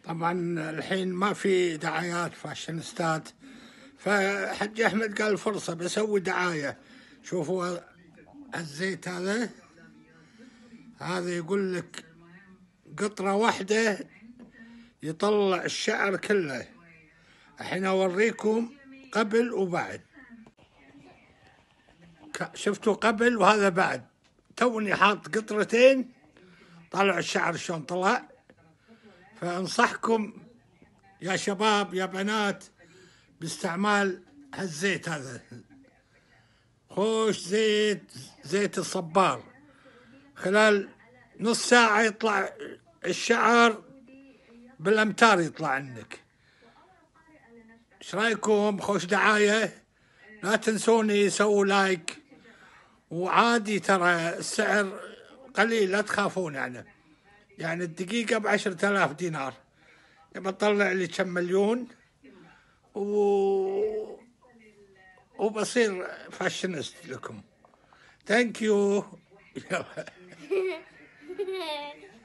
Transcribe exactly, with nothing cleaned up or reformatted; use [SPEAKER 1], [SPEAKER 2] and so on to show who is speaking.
[SPEAKER 1] طبعا الحين ما في دعايات فاشينيستات، فحج أحمد قال فرصة بسوي دعاية. شوفوا الزيت هذا، هذا يقول لك قطرة واحدة يطلع الشعر كله. الحين أوريكم قبل وبعد. شفتوا قبل وهذا بعد، توني حاط قطرتين طلع الشعر شلون طلع. فأنصحكم يا شباب يا بنات باستعمال هالزيت هذا، خوش زيت زيت الصبار. خلال نص ساعة يطلع الشعر بالأمتار يطلع عندك. ايش رايكم؟ خوش دعاية. لا تنسوني سووا لايك، وعادي ترى السعر قليل لا تخافون. يعني يعني الدقيقة بعشرة آلاف دينار، بطلع لي كم مليون و... وبصير فاشينيست لكم. ثانك يو.